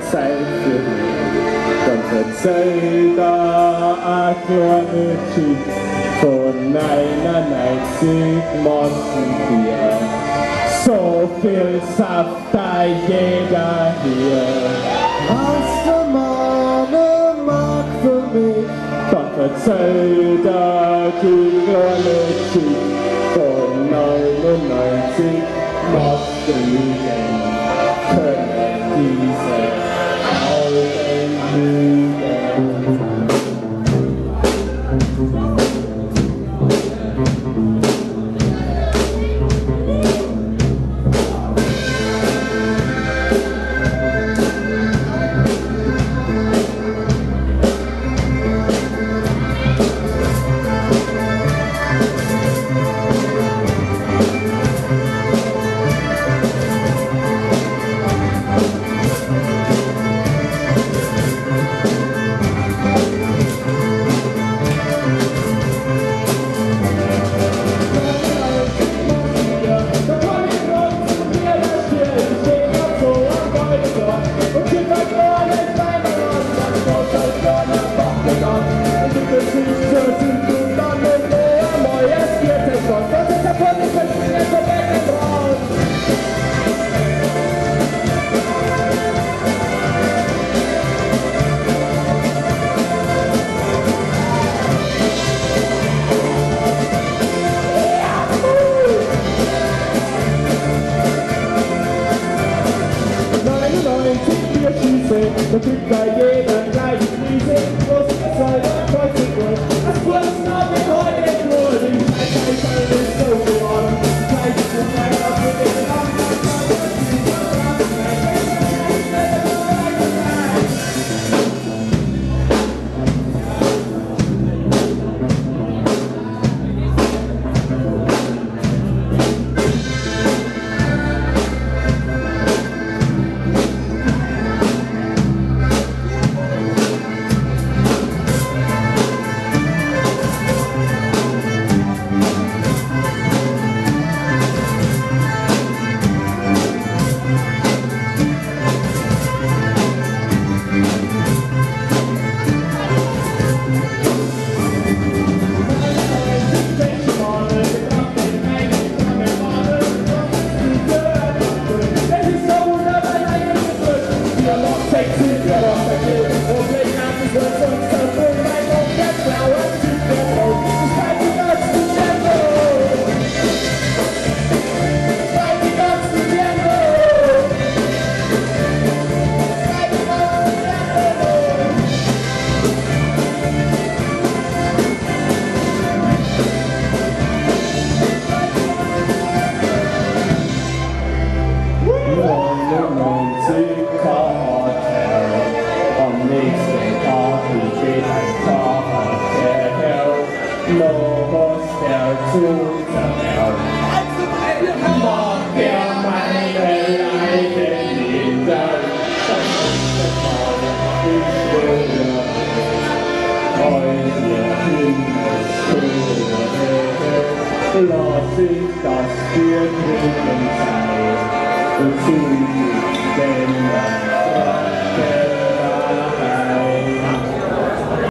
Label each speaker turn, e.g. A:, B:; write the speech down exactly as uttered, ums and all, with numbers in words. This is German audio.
A: Zeit für mich. Dann verzeiht er ein kleines Schiff von neunundneunzig Massenbier. So viel Saft hat jeder hier. Hast du mal eine Mark für mich? Dann verzeiht er die kleine Schiff von neunundneunzig Massenbier. Können diese Augen lügen? Da kriegt bei jeder gleich Krise, bloß es soll der Teufel durch. Das Wurzeln auf den heute nur, die Scheiße ist so geworden. Gleich ist es leider für den Abend. Lass ich das für Trinken sein und zu